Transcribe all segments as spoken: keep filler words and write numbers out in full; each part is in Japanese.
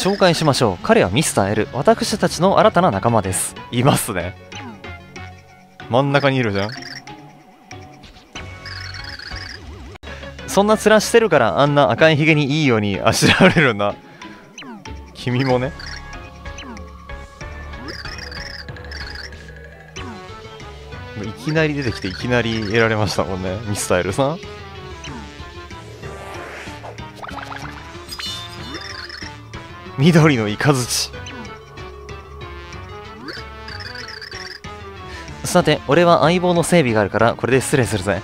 紹介しましょう。彼はミスター L。私たちの新たな仲間です。いますね。真ん中にいるじゃん。そんな面してるからあんな赤いひげにいいようにあしらわれるんだ。君もね。いきなり出てきていきなり得られましたもんね、ミスタイルさん。緑のイカズチ。さて、俺は相棒の整備があるからこれで失礼するぜ。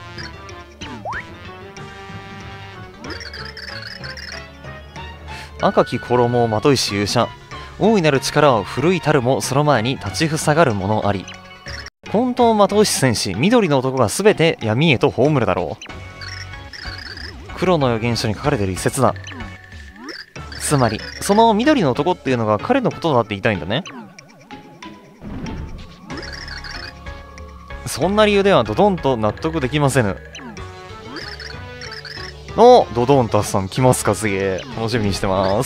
赤き衣をまといし勇者。大いなる力を奮いたるもその前に立ちふさがる者あり。混沌をまとうし戦士、緑の男が全て闇へと葬るだろう。黒の予言書に書かれている一節だ。つまり、その緑の男っていうのが彼のことだって言いたいんだね。そんな理由ではドドンと納得できませぬ。お、ドドンタスさん来ますか、すげえ。楽しみにしてます。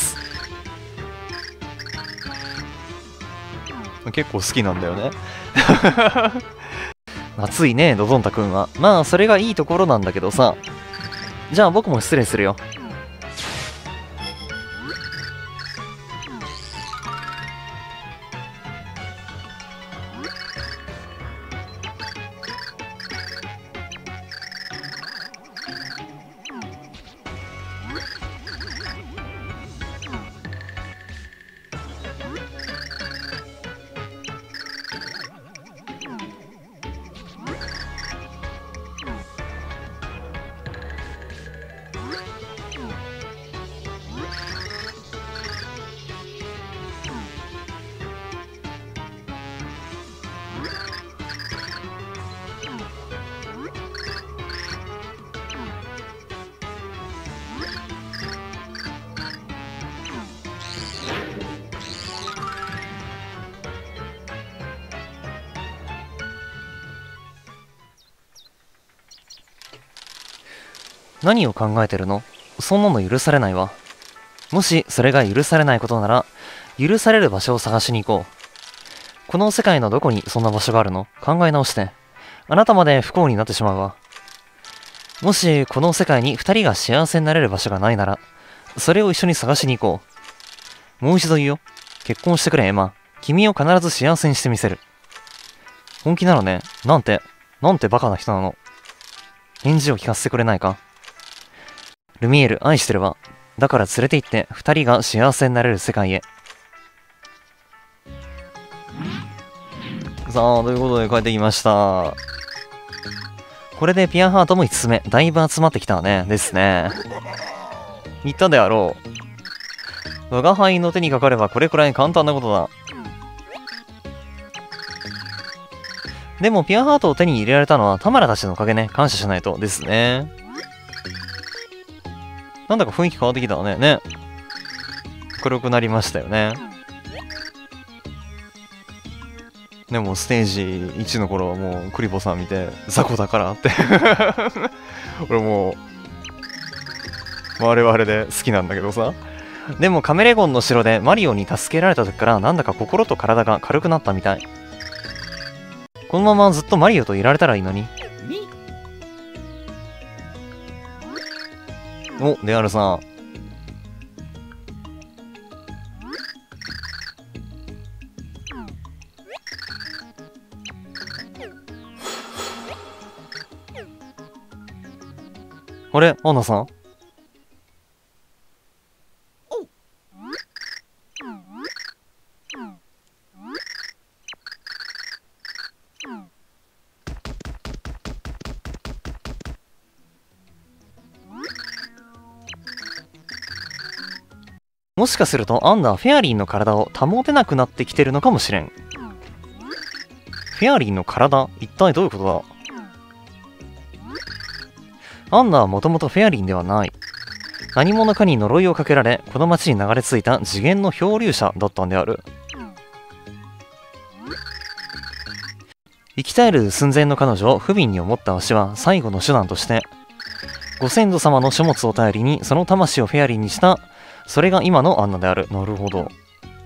結構好きなんだよね。熱いね、ドドンタくんは。まあ、それがいいところなんだけどさ。じゃあ僕も失礼するよ。何を考えてるの？そんなの許されないわ。もしそれが許されないことなら、許される場所を探しに行こう。この世界のどこにそんな場所があるの？考え直して。あなたまで不幸になってしまうわ。もしこの世界に二人が幸せになれる場所がないなら、それを一緒に探しに行こう。もう一度言うよ。結婚してくれ、エマ。君を必ず幸せにしてみせる。本気なのね。なんて、なんてバカな人なの。返事を聞かせてくれないか。ルミエール、愛してるわ。だから連れて行って二人が幸せになれる世界へ。さあ、ということで帰ってきました。これでピアハートもいつつめ。だいぶ集まってきたね。ですね。言ったであろう。我が輩の手にかかればこれくらい簡単なことだ。でもピアハートを手に入れられたのはタマラたちのおかげね。感謝しないと。ですね。なんだか雰囲気変わってきたわね。ね。黒くなりましたよね。でもステージいちの頃はもうクリボさん見て雑魚だからって俺もう我々で好きなんだけどさ。でもカメレゴンの城でマリオに助けられた時からなんだか心と体が軽くなったみたい。このままずっとマリオといられたらいいのに。お、デアルさん。あれ、アンナさん？もしかするとアンナはフェアリーの体を保てなくなってきてるのかもしれん。フェアリーの体？一体どういうことだ？アンナはもともとフェアリンではない。何者かに呪いをかけられ、この町に流れ着いた次元の漂流者だったんである。生き絶える寸前の彼女を不憫に思ったわしは最後の手段として、ご先祖様の書物を頼りにその魂をフェアリーにしたそれが今のアンナである。なるほど。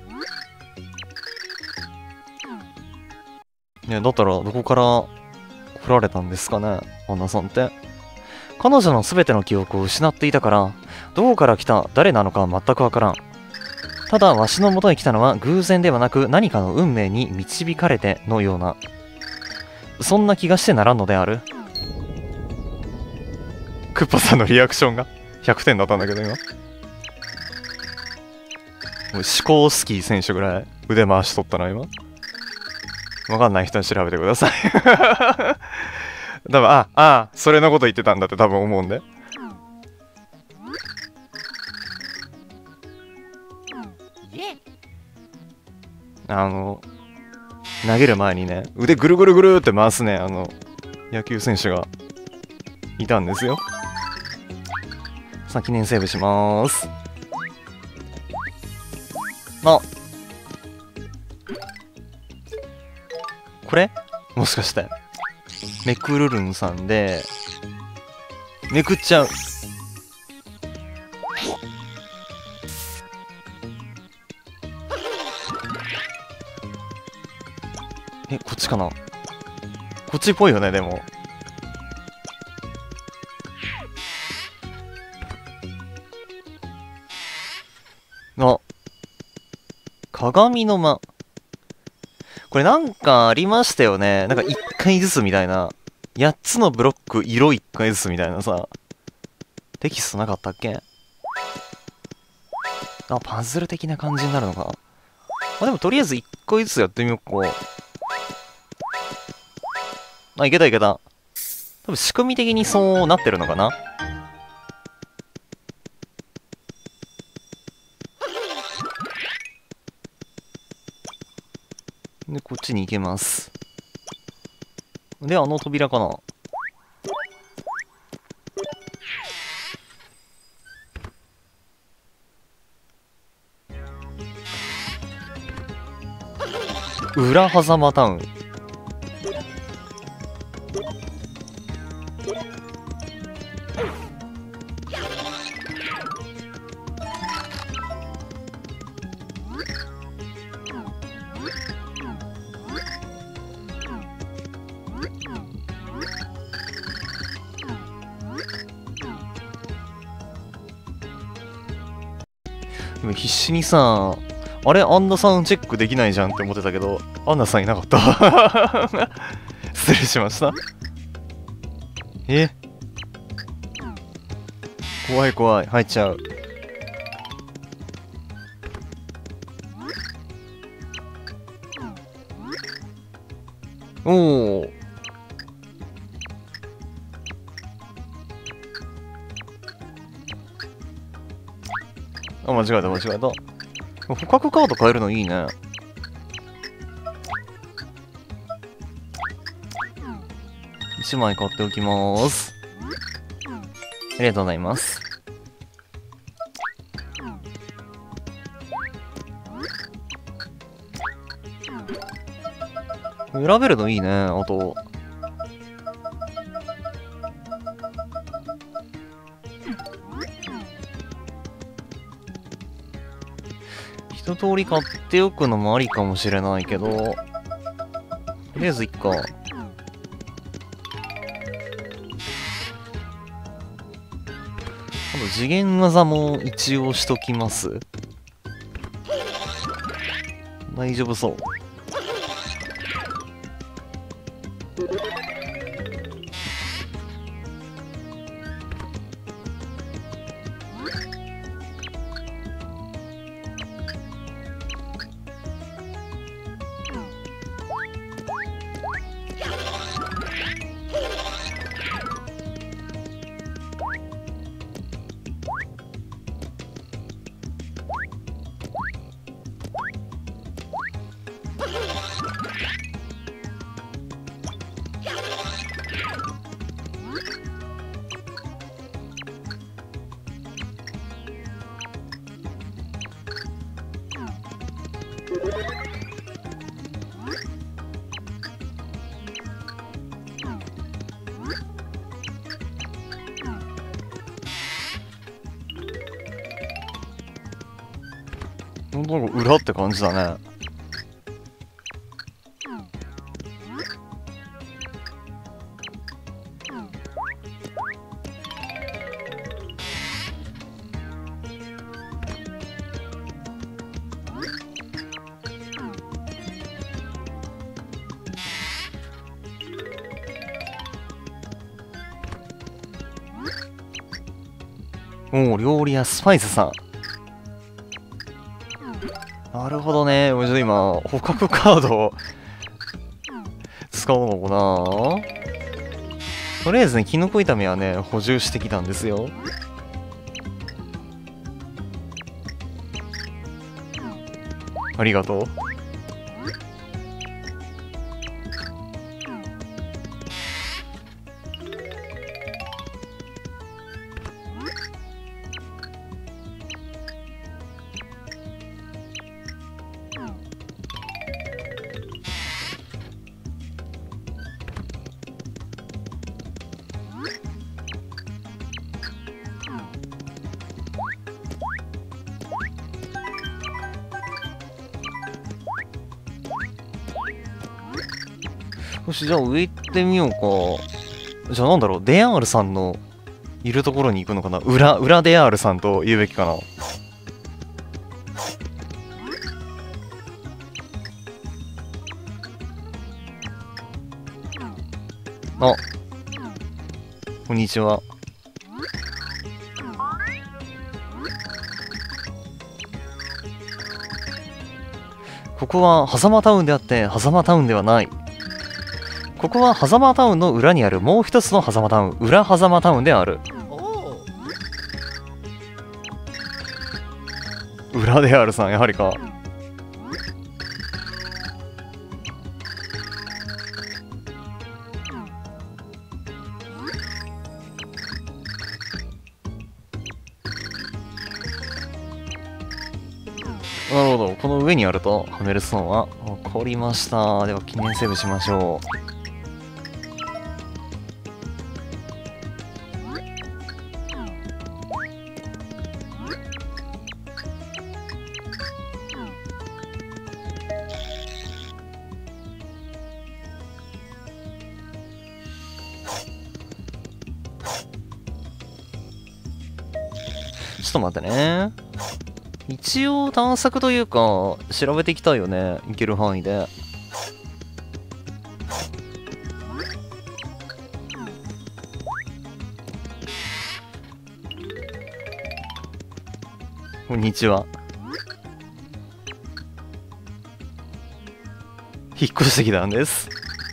ね、だったらどこから来られたんですかね、アンナさんって。彼女の全ての記憶を失っていたから、どこから来た誰なのか全くわからん。ただ、わしの元に来たのは偶然ではなく何かの運命に導かれてのような、そんな気がしてならんのである。クッパさんのリアクションがひゃくてんだったんだけど今。もう思考スキー選手ぐらい腕回しとったな今。わかんない人に調べてください。多分、あ、あ、それのこと言ってたんだって多分思うんで。あの、投げる前にね、腕ぐるぐるぐるって回すね、あの、野球選手がいたんですよ。さあ、記念セーブしまーす。あ、これもしかしてめくるるんさんでめくっちゃう。え、こっちかな。こっちっぽいよね。でもあ、鏡の間。これなんかありましたよね。なんかいっかいずつみたいな。やっつのブロック色いっかいずつみたいなさ。テキストなかったっけ。あ、パズル的な感じになるのか。あ、でもとりあえずいっかいずつやってみようか。あ、いけたいけた。多分仕組み的にそうなってるのかな。で、こっちに行けます。で、あの扉かな。裏狭間タウン。今必死にさ、あれ、アンナさんチェックできないじゃんって思ってたけど、アンナさんいなかった。失礼しました。え、怖い怖い、入っちゃう。おお。あ、間違えた間違えた。捕獲カード変えるのいいね。いちまい買っておきまーす。ありがとうございます。選べるのいいね。あと一通り買っておくのもありかもしれないけど、とりあえずいっか。あと次元技も一応しときます。大丈夫そう。 なんか裏って感じだね。おお、料理屋スパイスさん。なるほどね。もうちょっと今、捕獲カードを使うのかな。とりあえずね、キノコ炒めはね、補充してきたんですよ。ありがとう。よし、じゃあ上行ってみようか。じゃあなんだろう、デアールさんのいるところに行くのかな。裏、裏デアールさんと言うべきかな。あ、こんにちは。ここは狭間タウンであって狭間タウンではない。ここは狭間タウンの裏にあるもう一つの狭間タウン、裏狭間タウンである。裏であるさん、やはりか。なるほど、この上にあるとハメルストーンは起こりました。では記念セーブしましょう。ちょっと待ってね。一応探索というか調べていきたいよね、行ける範囲で。こんにちは。引っ越してきたんです。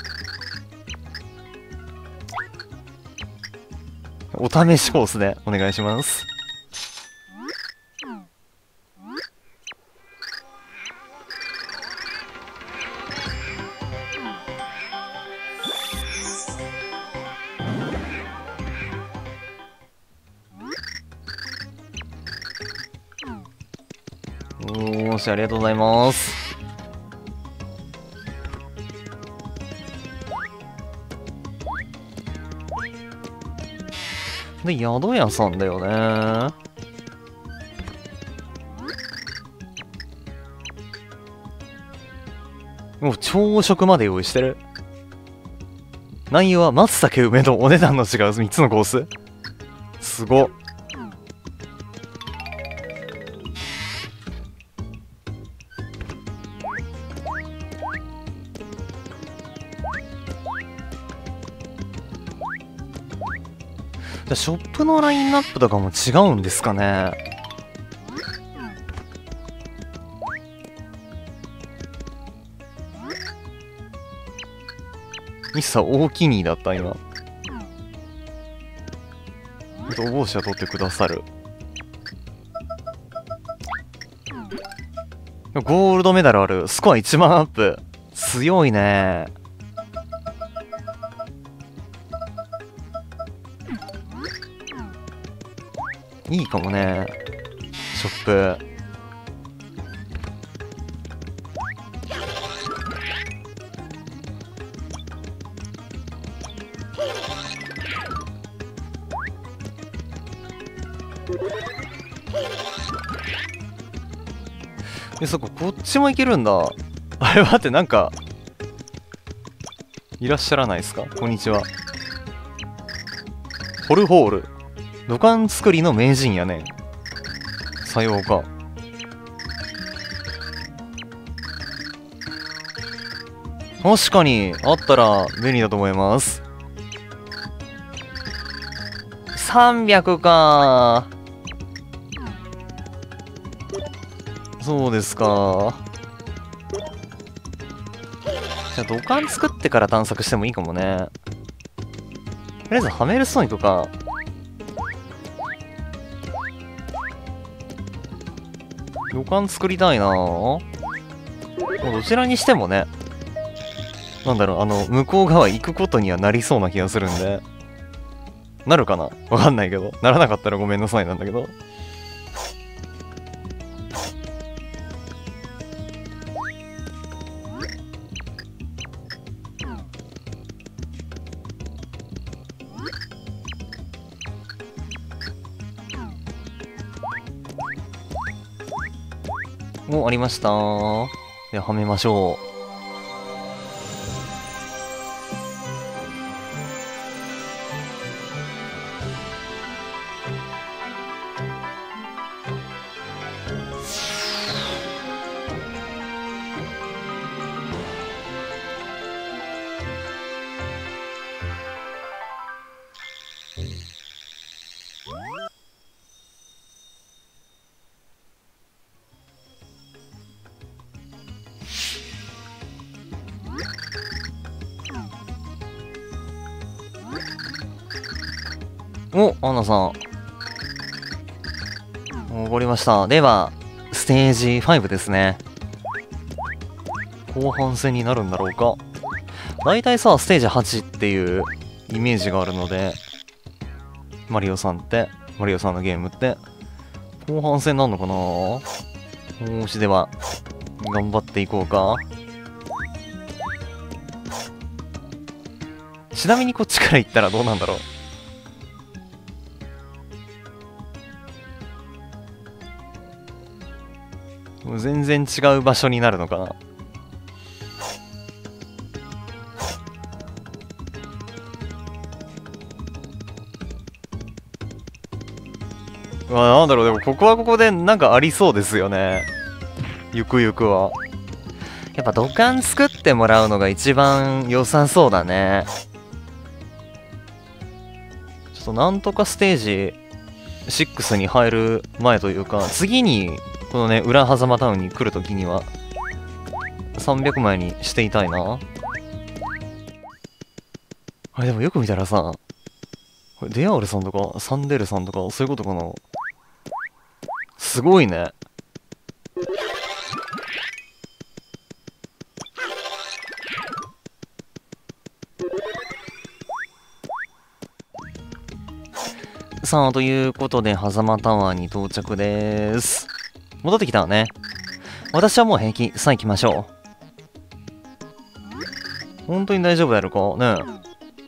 お試しコースでお願いします。おーし、ありがとうございます。で、宿屋さんだよね。もう朝食まで用意してる。内容は松茸梅とお値段の違うみっつのコース。すごっ。じゃあショップのラインナップとかも違うんですかね。ミスター大きにだった今。お帽子は取ってくださる。ゴールドメダルある。スコアいちまんアップ。強いね。いいかもね、ショップ。 え、そこ、こっちも行けるんだ。あれ、待って、なんか、いらっしゃらないですか？こんにちは。ホルホール。土管作りの名人やね。さようか。確かに、あったら便利だと思います。さんびゃくか。そうですか。じゃあ土管作ってから探索してもいいかもね。とりあえずハメルストーン行くか。土管作りたいなぁ。どちらにしてもね、なんだろう、あの、向こう側行くことにはなりそうな気がするんで。なるかなわかんないけど。ならなかったらごめんなさいなんだけど。もうありました。では、はめましょう。お、アンナさん。わかりました。では、ステージごですね。後半戦になるんだろうか。だいたいさ、ステージはちっていうイメージがあるので、マリオさんって、マリオさんのゲームって、後半戦なんのかな。よし、では、頑張っていこうか。ちなみにこっちから行ったらどうなんだろう。もう全然違う場所になるのかな。うわ、なんだろう、でもここはここでなんかありそうですよね。ゆくゆくは。やっぱ土管作ってもらうのが一番良さそうだね。ちょっとなんとかステージろくに入る前というか、次にこのね、裏狭間タウンに来るときにはさんびゃくまいにしていたいな。あれでもよく見たらさ、これデアールさんとかサンデルさんとかそういうことかな。すごいね。さあ、ということで、狭間タワーに到着でーす。戻ってきたわね。私はもう平気。さあ行きましょう。本当に大丈夫だろうかね。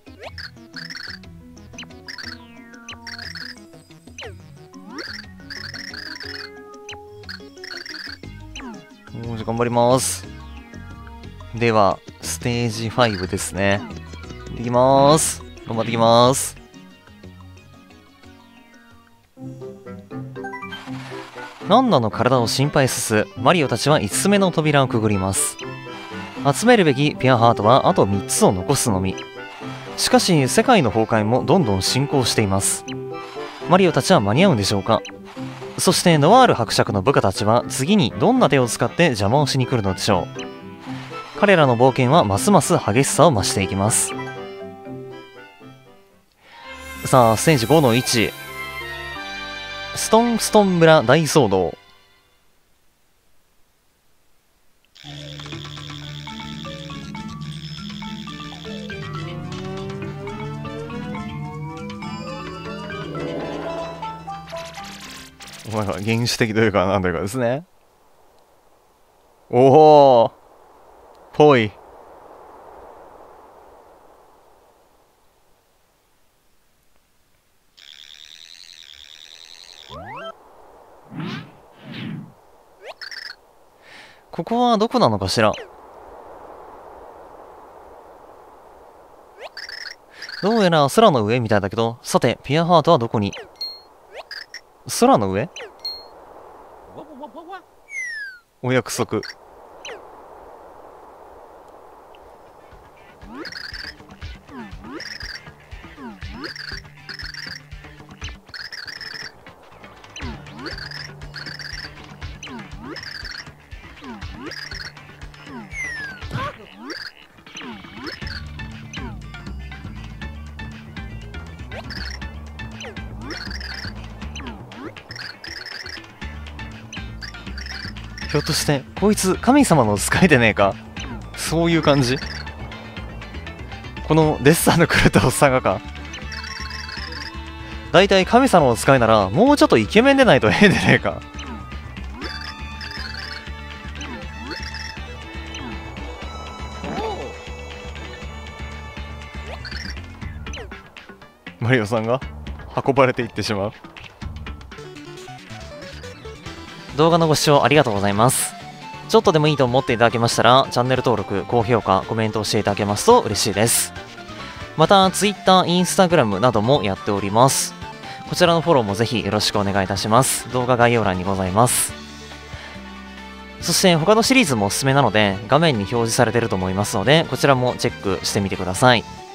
よし、頑張ります。では、ステージごですね。行ってきまーす。頑張ってきます。ナンナの体を心配すす、マリオたちはいつつめの扉をくぐります。集めるべきピアハートはあとみっつを残すのみ。しかし、世界の崩壊もどんどん進行しています。マリオたちは間に合うんでしょうか。そしてノワール伯爵の部下たちは次にどんな手を使って邪魔をしに来るのでしょう。彼らの冒険はますます激しさを増していきます。さあ、ステージごのいち。ストンストン村大騒動。まあ原始的というかなんというかですね。おおぽい。 ここはどこなのかしら。どうやら空の上みたいだけど、さて、ピアハートはどこに？空の上？お約束。ひょっとしてこいつ神様の使いでねえか？そういう感じ？このデッサンの狂ったおっさんがか？だいたい神様の使いならもうちょっとイケメンでないと変でねえか？マリオさんが運ばれていってしまう。動画のご視聴ありがとうございます。ちょっとでもいいと思っていただけましたら、チャンネル登録、高評価、コメントをしていただけますと嬉しいです。また、Twitter、Instagram などもやっております。こちらのフォローもぜひよろしくお願いいたします。動画概要欄にございます。そして他のシリーズもおすすめなので、画面に表示されていると思いますので、こちらもチェックしてみてください。